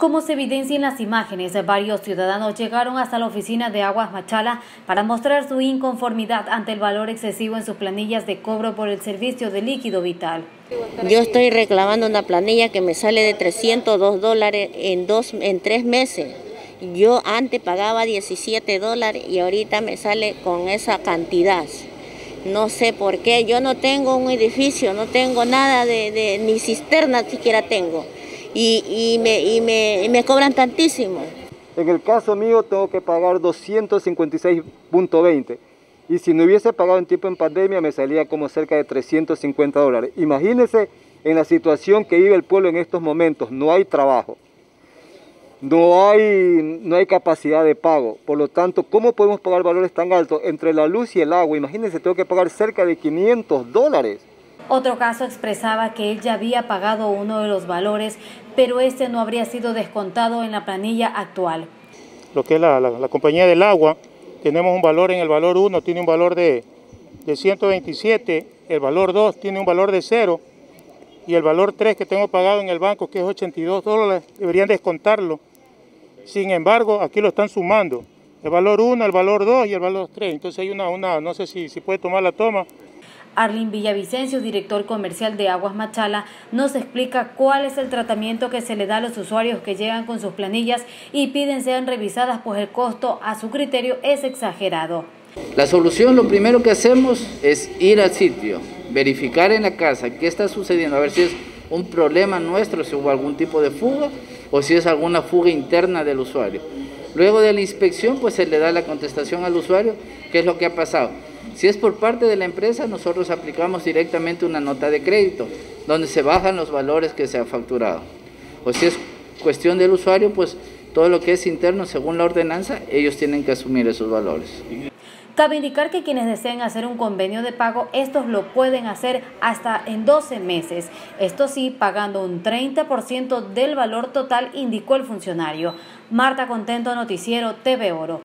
Como se evidencia en las imágenes, varios ciudadanos llegaron hasta la oficina de Aguas Machala para mostrar su inconformidad ante el valor excesivo en sus planillas de cobro por el servicio de líquido vital. Yo estoy reclamando una planilla que me sale de $302 en 3 meses. Yo antes pagaba $17 y ahorita me sale con esa cantidad. No sé por qué, yo no tengo un edificio, no tengo nada ni cisterna siquiera tengo. Y me cobran tantísimo. En el caso mío tengo que pagar 256.20 y si no hubiese pagado en tiempo en pandemia me salía como cerca de $350. Imagínense en la situación que vive el pueblo en estos momentos, no hay trabajo, no hay capacidad de pago, por lo tanto, ¿cómo podemos pagar valores tan altos entre la luz y el agua? Imagínense, tengo que pagar cerca de $500. Otro caso expresaba que él ya había pagado uno de los valores, pero este no habría sido descontado en la planilla actual. Lo que es la compañía del agua, tenemos un valor en el valor 1, tiene un valor de 127, el valor 2 tiene un valor de 0 y el valor 3 que tengo pagado en el banco, que es $82, deberían descontarlo. Sin embargo, aquí lo están sumando, el valor 1, el valor 2 y el valor 3, entonces hay no sé si puede tomar la toma. Arlin Villavicencio, director comercial de Aguas Machala, nos explica cuál es el tratamiento que se le da a los usuarios que llegan con sus planillas y piden sean revisadas, pues el costo a su criterio es exagerado. La solución, lo primero que hacemos es ir al sitio, verificar en la casa qué está sucediendo, a ver si es un problema nuestro, si hubo algún tipo de fuga o si es alguna fuga interna del usuario. Luego de la inspección, pues se le da la contestación al usuario, qué es lo que ha pasado. Si es por parte de la empresa, nosotros aplicamos directamente una nota de crédito, donde se bajan los valores que se ha facturado. O si es cuestión del usuario, pues todo lo que es interno, según la ordenanza, ellos tienen que asumir esos valores. Cabe indicar que quienes deseen hacer un convenio de pago, estos lo pueden hacer hasta en 12 meses. Esto sí, pagando un 30% del valor total, indicó el funcionario. Marta Contento, Noticiero TV Oro.